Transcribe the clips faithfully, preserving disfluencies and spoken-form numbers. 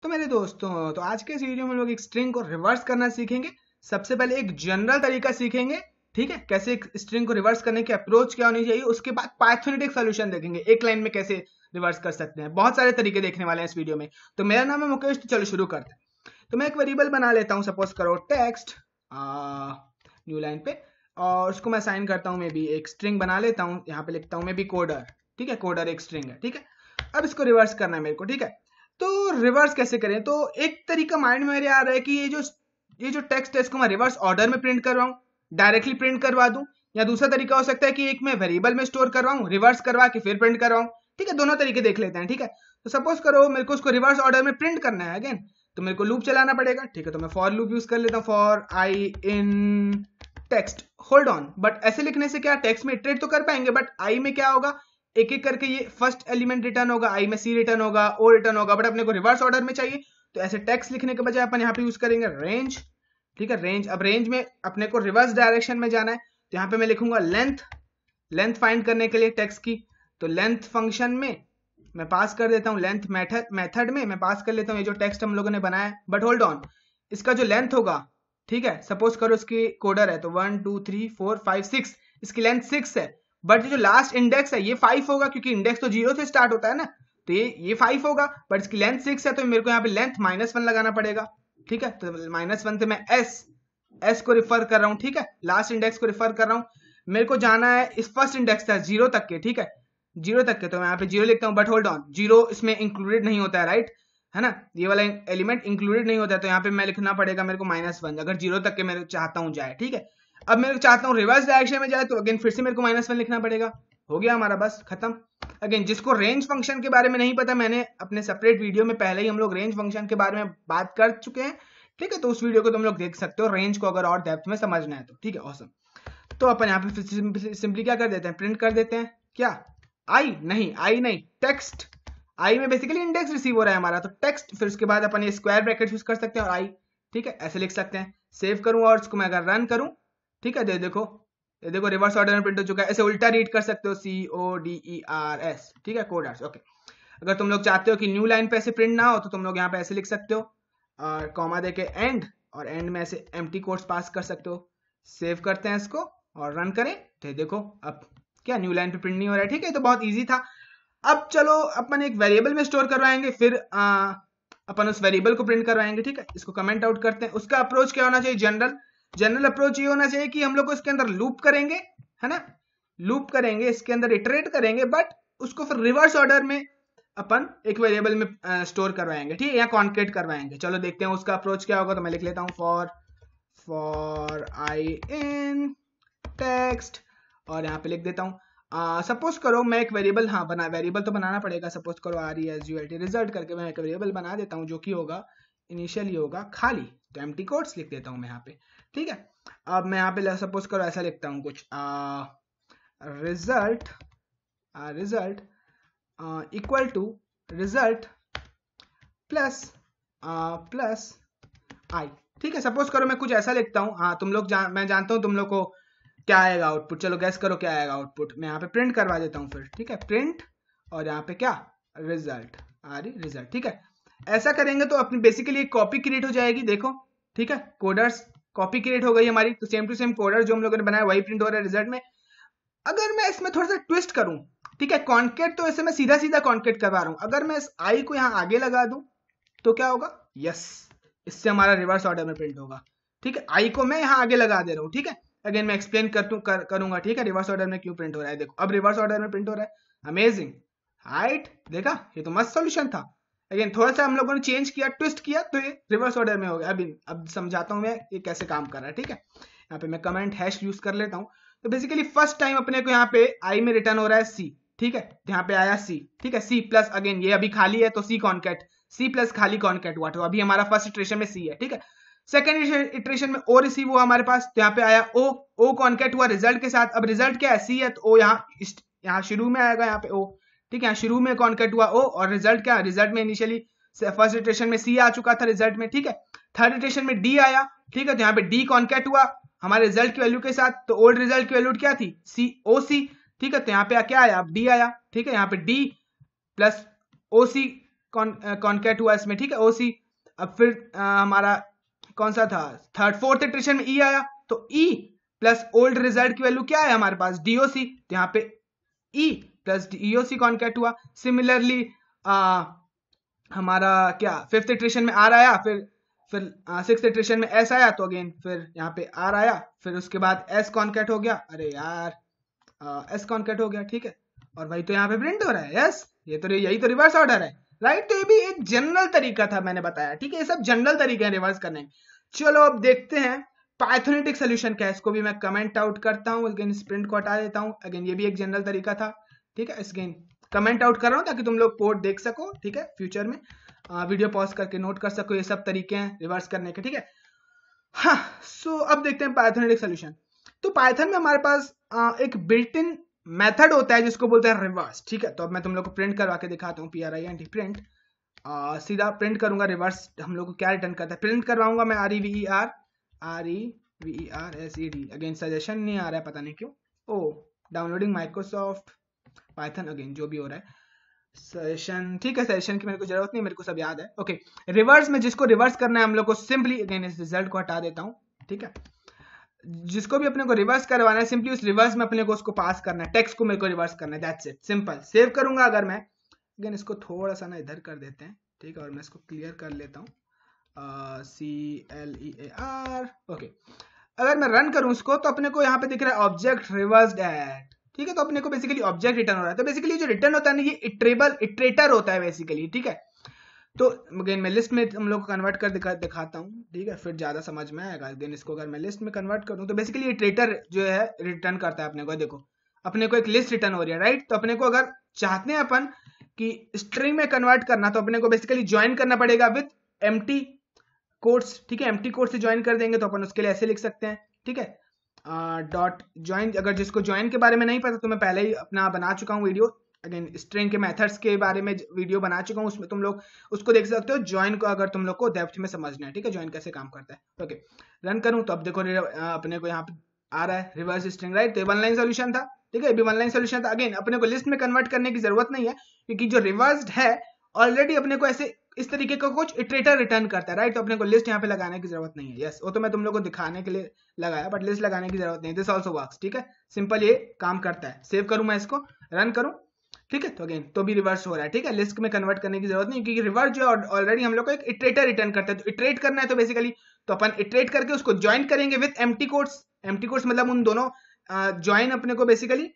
तो मेरे दोस्तों, तो आज के इस वीडियो में लोग एक स्ट्रिंग को रिवर्स करना सीखेंगे। सबसे पहले एक जनरल तरीका सीखेंगे, ठीक है, कैसे एक स्ट्रिंग को रिवर्स करने की अप्रोच क्या होनी चाहिए। उसके बाद पाइथोनेटिक सॉल्यूशन देखेंगे, एक लाइन में कैसे रिवर्स कर सकते हैं। बहुत सारे तरीके देखने वाले हैं इस वीडियो में। तो मेरा नाम है मुकेश, तो चलो शुरू करते हैं। तो मैं एक वेरिएबल बना लेता हूँ, सपोज करो टेक्स्ट न्यू लाइन पे, और उसको मैं साइन करता हूँ, मे बी एक स्ट्रिंग बना लेता हूँ। यहाँ पे लिखता हूँ मे बी कोडर, ठीक है, कोडर एक स्ट्रिंग है, ठीक है। अब इसको रिवर्स करना है मेरे को, ठीक है। तो रिवर्स कैसे करें? तो एक तरीका माइंड में मेरे आ रहा है कि ये जो ये जो टेक्स्ट है इसको मैं रिवर्स ऑर्डर में प्रिंट करवाऊं, डायरेक्टली प्रिंट करवा दूं, या दूसरा तरीका हो सकता है कि एक मैं वेरिएबल में स्टोर करवाऊं, रिवर्स करवा के फिर प्रिंट करवाऊं, ठीक है। दोनों तरीके देख लेते हैं, ठीक है। तो सपोज करो मेरे को उसको रिवर्स ऑर्डर में प्रिंट करना है अगेन, तो मेरे को लूप चलाना पड़ेगा, ठीक है। तो मैं फॉर लूप यूज कर लेता हूँ, for I in text hold on. But ऐसे लिखने से क्या, टेक्स्ट में इटरेट तो कर पाएंगे, बट आई में क्या होगा, एक एक करके ये फर्स्ट एलिमेंट रिटर्न होगा, आई में सी रिटर्न होगा, ओ रिटर्न होगा, बट अपने को रिवर्स ऑर्डर में चाहिए। तो ऐसे टेक्स्ट लिखने के बजाय अपन यहाँ पे यूज करेंगे रेंज, ठीक है, रेंज। अब रेंज में अपने को रिवर्स डायरेक्शन में जाना है, तो यहाँ पे मैं लिखूंगा लेंथ, लेंथ फाइंड करने के लिए टेक्स्ट की। तो लेंथ फंक्शन में मैं पास कर देता हूँ, लेंथ मेथड मेथड में मैं पास कर लेता हूँ ये जो टेक्स्ट हम लोगों ने बनाया है। बट होल्ड ऑन, इसका जो लेंथ होगा, ठीक है, सपोज करो इसकी कोडर है, तो one two three four five six, इसकी लेंथ सिक्स है। बट जो लास्ट इंडेक्स है ये फाइव होगा, क्योंकि इंडेक्स तो जीरो से स्टार्ट होता है ना, तो ये ये फाइव होगा। बट इसकी लेंथ सिक्स है, तो मेरे को यहाँ पे लेंथ माइनस वन लगाना पड़ेगा, ठीक है। तो माइनस वन से मैं एस एस को रिफर कर रहा हूँ, ठीक है, लास्ट इंडेक्स को रिफर कर रहा हूँ। मेरे को जाना है इस फर्स्ट इंडेक्स था जीरो तक के, ठीक है, जीरो तक के, तो मैं यहाँ पे जीरो लिखता हूँ। बट होल्ड ऑन, जीरो इसमें इंक्लूडेड नहीं होता है, राइट, है ना, ये वाला एलिमेंट इंक्लूडेड नहीं होता है, तो यहाँ पे मैं लिखना पड़ेगा मेरे को माइनस वन, अगर जीरो तक के मैं चाहता हूँ जाए, ठीक है। अब मैं चाहता हूँ रिवर्स डायरेक्शन में जाए, तो अगेन फिर से मेरे को माइनस वन लिखना पड़ेगा। हो गया हमारा, बस खत्म। अगेन जिसको रेंज फंक्शन के बारे में नहीं पता, मैंने अपने सेपरेट वीडियो में पहले ही हम लोग रेंज फंक्शन के बारे में बात कर चुके हैं, ठीक है। तो उस वीडियो को तुम लोग देख सकते हो, रेंज को अगर और डेप्थ में समझना है तो, ठीक है, ऑसम। तो अपन यहाँ पे सिंपली क्या कर देते हैं, प्रिंट कर देते हैं, क्या, आई नहीं, आई नहीं, टेक्स्ट। आई में बेसिकली इंडेक्स रिसीव हो रहा है हमारा, तो टेक्स्ट, फिर उसके बाद अपन ये स्क्वायर ब्रैकेट यूज कर सकते हैं और आई, ठीक है, ऐसे लिख सकते हैं। सेव करूं और इसको मैं अगर रन करूं, ठीक है, दे देखो, ये देखो रिवर्स ऑर्डर में प्रिंट हो चुका है। ऐसे उल्टा रीड कर सकते हो, C O D E R S, ठीक है, कोडर्स, ओके। अगर तुम लोग चाहते हो कि न्यू लाइन पे ऐसे प्रिंट ना हो, तो तुम लोग यहाँ पे ऐसे लिख सकते हो, और कॉमा देके एंड, और एंड में ऐसे एम्प्टी कोट्स पास कर सकते हो। सेव करते हैं इसको और रन करें, तो देखो अब क्या न्यू लाइन पे प्रिंट नहीं हो रहा है, ठीक है। तो बहुत ईजी था। अब चलो अपन एक वेरिएबल में स्टोर करवाएंगे, फिर आ, अपन उस वेरिएबल को प्रिंट करवाएंगे, ठीक है। इसको कमेंट आउट करते हैं। उसका अप्रोच क्या होना चाहिए, जनरल जनरल अप्रोच ये होना चाहिए कि हम लोग इसके अंदर लूप करेंगे, है ना, लूप करेंगे, इसके अंदर इटरेट करेंगे, बट उसको फिर रिवर्स ऑर्डर में अपन एक वेरिएबल में स्टोर करवाएंगे, ठीक है, या कॉन्केट करवाएंगे। चलो देखते हैं उसका अप्रोच क्या होगा। तो मैं लिख लेता हूँ for for I in text, और यहाँ पे लिख देता हूँ, सपोज uh, करो मैं एक वेरिएबल, हाँ बना, वेरिएबल तो बनाना पड़ेगा। सपोज करो R E S U L T result करके मैं एक वेरिएबल बना देता हूँ, जो कि होगा इनिशियली होगा खाली, तो एम्प्टी कोट्स लिख देता हूँ मैं यहाँ पे, ठीक है। अब मैं यहाँ पे सपोज करो ऐसा लिखता हूँ कुछ, result result equal to result plus plus I, ठीक है। सपोज करो मैं कुछ ऐसा लिखता हूँ, हाँ तुम लोग जान, मैं जानता हूँ तुम लोग को क्या आएगा आउटपुट, चलो गैस करो क्या आएगा आउटपुट। मैं यहाँ पे प्रिंट करवा देता हूँ फिर, ठीक है, प्रिंट, और यहाँ पे क्या, रिजल्ट, आ रही रिजल्ट, ठीक है। ऐसा करेंगे तो अपनी बेसिकली एक कॉपी क्रिएट हो जाएगी, देखो, ठीक है, कोडर्स कॉपी क्रिएट हो गई हमारी। तो सेम टू सेम कोडर जो हम लोगों ने बनाया वही प्रिंट हो रहा है रिजल्ट में। अगर मैं इसमें थोड़ा सा ट्विस्ट करूं, ठीक है, कॉन्केट तो ऐसे मैं सीधा सीधा कॉन्केट करवा रहा हूं, अगर मैं इस आई को यहाँ आगे लगा दूं तो क्या होगा, यस, इससे हमारा रिवर्स ऑर्डर में प्रिंट होगा, ठीक है। आई को मैं यहाँ आगे लगा दे रहा हूँ, ठीक है। अगेन मैं एक्सप्लेन कर, कर, करूंगा, ठीक है, रिवर्स ऑर्डर में क्यों प्रिंट हो रहा है। देखो अब रिवर्स ऑर्डर में प्रिंट हो रहा है, अमेजिंग, राइट, देखा, ये तो मस्त सॉल्यूशन था। अगेन थोड़ा सा हम लोगों ने चेंज किया, ट्विस्ट किया, तो ये रिवर्स ऑर्डर में हो गया। अभी अब समझाता हूँ मैं ये कैसे काम कर रहा है, ठीक है। यहाँ पे मैं कमेंट हैश यूज कर लेता हूँ। तो बेसिकली फर्स्ट टाइम अपने को यहाँ पे आई में रिटर्न हो रहा है सी, ठीक है, यहाँ पे आया सी, ठीक है, सी प्लस, अगेन ये अभी खाली है तो सी कॉन्केट, सी प्लस खाली कॉन्केट हुआ, तो अभी हमारा फर्स्ट इटरेशन में सी है, ठीक है। सेकंड इटरेशन में ओ रिसीव हुआ हमारे पास, तो यहाँ पे आया ओ, ओ कॉन्केट हुआ रिजल्ट के साथ। अब रिजल्ट क्या है, सी है, तो ओ यहाँ यहाँ शुरू में आएगा, यहाँ पे ओ, ठीक है, यहाँ शुरू में कॉन्केट हुआ ओ, और रिजल्ट क्या, रिजल्ट में इनिशियली फर्स्ट इटरेशन में सी आ चुका था रिजल्ट में, ठीक है। थर्ड इटरेशन में डी आया, ठीक है, तो यहाँ पे डी कॉन्केट हुआ हमारे रिजल्ट की वैल्यू के साथ। तो ओल्ड रिजल्ट की वैल्यू क्या थी, सी ओ सी, ठीक है, तो यहाँ पे क्या आया, अब डी आया, ठीक है, यहाँ पे D plus O C concat हुआ इसमें, ठीक है, ओसी। अब फिर आ, हमारा कौन सा था, थर्ड फोर्थ इटरेशन में ई आया, तो ई प्लस ओल्ड रिजल्ट की वैल्यू क्या है हमारे पास, डीओसी, तो यहाँ पे ई प्लस डीओसी कॉन्कैट हुआ। सिमिलरली हमारा क्या फिफ्थ इटरेशन में आर आया, फिर फिर सिक्स इटरेशन में एस आया, तो अगेन फिर यहाँ पे आर आया, फिर उसके बाद एस कॉन्कैट हो गया, अरे यार एस कॉन्कैट हो गया, ठीक है, और वही तो यहाँ पे प्रिंट हो रहा है। यस, ये तो यही तो रिवर्स ऑर्डर है, राइट। तो ये भी एक जनरल तरीका था, मैंने बताया, ठीक है, ये सब जनरल तरीके हैं रिवर्स करने के। चलो अब देखते हैं पाइथोनेटिक सोल्यूशन क्या है, इसको भी मैं कमेंट आउट करता हूँ, अगेन इस प्रिंट को हटा देता हूँ, अगेन ये भी एक जनरल तरीका था, ठीक है, अगेन कमेंट आउट कर रहा हूँ ताकि तुम लोग कोड देख सको, ठीक है, फ्यूचर में आ, वीडियो पॉज करके नोट कर सको, ये सब तरीके हैं रिवर्स करने के, ठीक है। हाँ, सो अब देखते हैं पाइथोनेटिक सोल्यूशन। तो पाइथन में हमारे पास आ, एक बिल्ट इन मेथड होता है जिसको बोलते हैं रिवर्स, ठीक है। तो अब मैं तुम लोग को प्रिंट करवा के दिखाता हूँ, P R I N T print, सीधा प्रिंट करूंगा रिवर्स, हम लोग को क्या रिटर्न करता है, प्रिंट करवाऊंगा मैं R E V E R R E V E R S E D, again suggestion नहीं आ रहा है, पता नहीं क्यों, oh downloading Microsoft Python, again जो भी हो रहा है, सेशन, ठीक है, सेशन की मेरे को जरूरत नहीं, मेरे को सब याद है, ओके। रिवर्स में जिसको रिवर्स करना है हम लोग को, सिंपली अगेन इस रिजल्ट को हटा देता हूं, ठीक है, जिसको भी अपने को रिवर्स करवाना है, सिंपली उस रिवर्स में अपने को उसको पास करना है, टेक्स्ट को मेरे को रिवर्स करना है, दैट्स इट, सिंपल। सेव करूंगा अगर मैं, अगेन इसको थोड़ा सा ना इधर कर देते हैं, ठीक है, और मैं इसको क्लियर कर लेता हूँ, C L E A R, okay. अगर मैं रन करूं इसको, तो अपने को यहाँ पे दिख रहा है ऑब्जेक्ट रिवर्स्ड एट, ठीक है, तो अपने को बेसिकली ऑब्जेक्ट रिटर्न हो रहा है। तो बेसिकली जो रिटर्न होता है ना, ये इटरेबल इटरेटर होता है बेसिकली, ठीक है। तो अगेन मैं लिस्ट में हम लोग को कन्वर्ट कर दिखा दिखाता हूँ, ठीक है, फिर ज्यादा समझ में आएगा। अगेन इसको अगर मैं लिस्ट में कन्वर्ट करूँ, तो बेसिकली इटरेटर जो है रिटर्न करता है अपने को, देखो अपने को एक लिस्ट रिटर्न हो रही है, राइट। तो अपने को अगर चाहते हैं अपन कि स्ट्रिंग में कन्वर्ट करना, तो अपने को बेसिकली ज्वाइन करना पड़ेगा विद एम्प्टी कोट्स, ठीक है, एम्प्टी कोट से ज्वाइन कर देंगे, तो अपन उसके लिए ऐसे लिख सकते हैं, ठीक है, डॉट ज्वाइन। अगर जिसको ज्वाइन के बारे में नहीं पता, तो मैं पहले ही अपना बना चुका हूँ वीडियो, अगेन स्ट्रिंग के मेथड्स के बारे में वीडियो बना चुका हूँ, उसमें तुम लोग उसको देख सकते हो, ज्वाइन को अगर तुम लोग को डेप्थ में समझना है, ठीक है, ज्वाइन कैसे काम करता है, ओके। रन करूँ तो अब देखो अपने को यहाँ पे आ रहा है रिवर्स स्ट्रिंग, राइट। तो वन लाइन सोल्यूशन था, ठीक है, ये भी वन लाइन सोल्यूशन था। अगेन अपने को लिस्ट में कन्वर्ट करने की जरूरत नहीं है, क्योंकि जो रिवर्स्ड है ऑलरेडी अपने को ऐसे इस तरीके का कुछ इटरेटर रिटर्न करता है, राइट। तो अपने को लिस्ट यहाँ पे लगाने की जरूरत नहीं है, यस, वो तो मैं तुम लोग को दिखाने के लिए लगाया, बट लिस्ट लगाने की जरूरत नहीं, दिस आल्सो वर्क्स, ठीक है, सिंपल ये काम करता है। सेव करूं मैं इसको, रन करूं, ठीक है, तो अगेन तो भी रिवर्स हो रहा है, ठीक है, लिस्ट में कन्वर्ट करने की जरूरत नहीं, क्योंकि रिवर्स जो है ऑलरेडी हम लोग को एक इटरेटर रिटर्न करता है। तो इटरेट करना है तो बेसिकली तो अपन इटरेट करके उसको ज्वाइन करेंगे with empty quotes, empty quotes मतलब उन दोनों ज्वाइन अपने को बेसिकली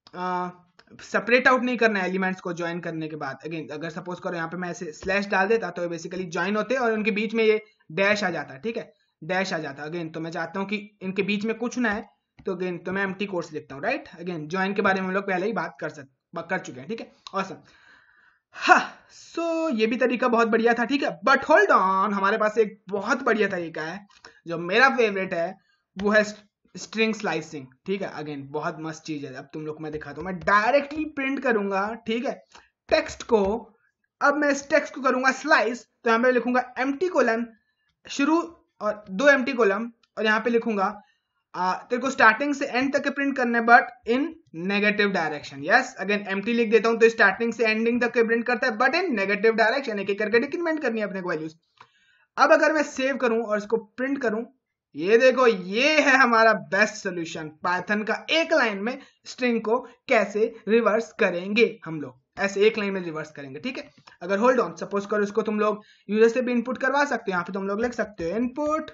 सेपरेट आउट नहीं करना है एलिमेंट्स को ज्वाइन करने के बाद। अगेन अगर सपोज करो यहाँ पे मैं ऐसे स्लैश डाल देता, तो बेसिकली ज्वाइन होते और उनके बीच में ये डैश आ जाता, ठीक है, डैश आ जाता। अगेन तो मैं चाहता हूँ कि इनके बीच में कुछ ना है, तो अगेन तो मैं एम्प्टी कोट्स लिखता हूँ, राइट। अगेन ज्वाइन के बारे में हम लोग पहले ही बात कर सकते कर चुके हैं, ठीक है, ऑसम। हाँ, सो ये भी तरीका बहुत बढ़िया था, ठीक है, बट होल्ड ऑन, हमारे पास एक बहुत बढ़िया तरीका है जो मेरा फेवरेट है, वो है स्ट्रिंग स्लाइसिंग, ठीक है। अगेन बहुत मस्त चीज है, अब तुम लोग को मैं दिखाता हूँ, मैं डायरेक्टली प्रिंट करूंगा, ठीक है, टेक्स्ट को। अब मैं इस टेक्स्ट को करूंगा स्लाइस, तो यहाँ पे लिखूंगा एम्प्टी कोलन शुरू और दो एम्प्टी कोलम, और यहाँ पे लिखूंगा तेरे को स्टार्टिंग से एंड तक प्रिंट करना है, but in negative direction. Yes, again empty लिख देता हूं, तो स्टार्टिंग से एंडिंग तक प्रिंट करता है, बट इन नेगेटिव डायरेक्शन, एक एक करके डिक्रीमेंट करनी है अपने को वैल्यूज। अब अगर मैं सेव करूं और इसको प्रिंट करूं, ये देखो, ये है हमारा बेस्ट सोल्यूशन पाइथन का, एक लाइन में स्ट्रिंग को कैसे रिवर्स करेंगे हम लोग, ऐसे एक लाइन में रिवर्स करेंगे, ठीक है। अगर होल्ड ऑन, सपोज करो इसको तुम लोग यूजर से भी इनपुट करवा सकते हो, यहाँ पे तुम लोग लिख सकते हो input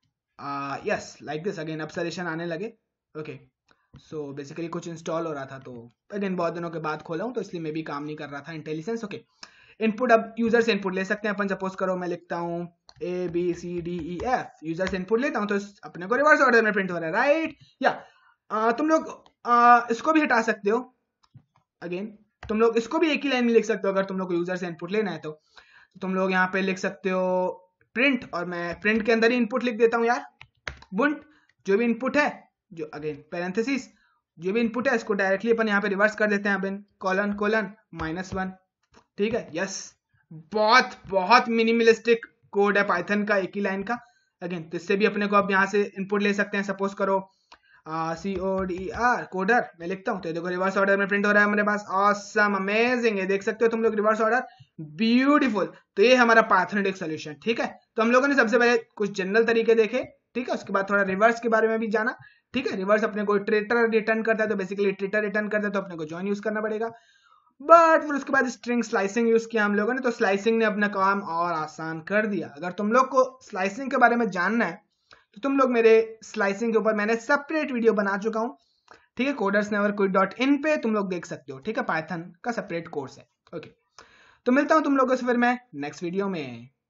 yes like this. Again अब सजेशन आने लगे, ओके। सो बेसिकली कुछ इंस्टॉल हो रहा था, तो अगेन बहुत दिनों के बाद खोला हूं, तो इसलिए मैं भी काम नहीं कर रहा था इंटेलिजेंस, ओके। इनपुट, अब यूजर से इनपुट ले सकते हैं अपन, सपोज करो मैं लिखता हूं A B C D E F, user से इनपुट लेता हूं, तो अपने को रिवर्स ऑर्डर में प्रिंट हो रहा है, राइट। या आ, तुम लोग आ, इसको भी हटा सकते हो, अगेन तुम लोग इसको भी एक ही लाइन में लिख सकते हो, अगर तुम लोग को यूजर से इनपुट लेना है तो तुम लोग यहाँ पे लिख सकते हो प्रिंट, और मैं प्रिंट के अंदर ही इनपुट लिख देता हूँ यार, बुंट, जो भी इनपुट है, जो अगेन पैरेंथेसिस, जो भी इनपुट है इसको डायरेक्टली अपन यहाँ पे रिवर्स कर देते हैं, अपन कॉलन कॉलन माइनस वन, ठीक है। यस, बहुत बहुत मिनिमलिस्टिक कोड है पाइथन का, एक ही लाइन का। अगेन तो इससे भी अपने को अब यहाँ से इनपुट ले सकते हैं, सपोज करो C O D R coder मैं लिखता हूँ, तो देखो रिवर्स ऑर्डर में प्रिंट हो रहा है हमारे पास। ऑसम, अमेजिंग, ये देख सकते हो तुम लोग रिवर्स ऑर्डर, ब्यूटीफुल। तो ये हमारा पाइथोनेटिक सोल्यूशन, ठीक है। तो हम लोगों ने सबसे पहले कुछ जनरल तरीके देखे, ठीक है, उसके बाद थोड़ा रिवर्स के बारे में भी जाना, ठीक है। रिवर्स अपने को इटरेटर रिटर्न करता है, तो बेसिकली इटरेटर रिटर्न करता है तो अपने को जॉइन यूज करना पड़ेगा। बट फिर उसके बाद स्ट्रिंग स्लाइसिंग यूज किया हम लोगों ने, तो स्लाइसिंग ने अपना काम और आसान कर दिया। अगर तुम लोग को स्लाइसिंग के बारे में जानना है तो तुम लोग मेरे स्लाइसिंग के ऊपर मैंने सेपरेट वीडियो बना चुका हूँ, ठीक है, coders never quit dot in पे तुम लोग देख सकते हो, ठीक है। पाइथन का सेपरेट कोर्स है, ओके। तो मिलता हूँ तुम लोगों से फिर मैं नेक्स्ट वीडियो में।